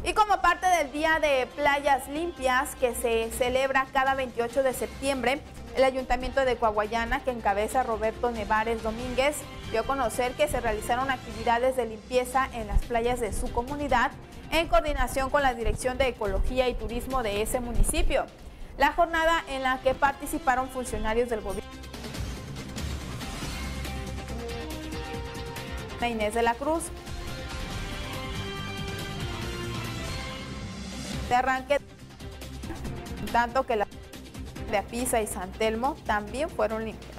Y como parte del Día de Playas Limpias que se celebra cada 28 de septiembre, el Ayuntamiento de Coahuayana, que encabeza Roberto Nevares Domínguez, dio a conocer que se realizaron actividades de limpieza en las playas de su comunidad en coordinación con la Dirección de Ecología y Turismo de ese municipio. La jornada en la que participaron funcionarios del gobierno Inés de la Cruz, de arranque, tanto que la de Apisa y San Telmo también fueron limpias.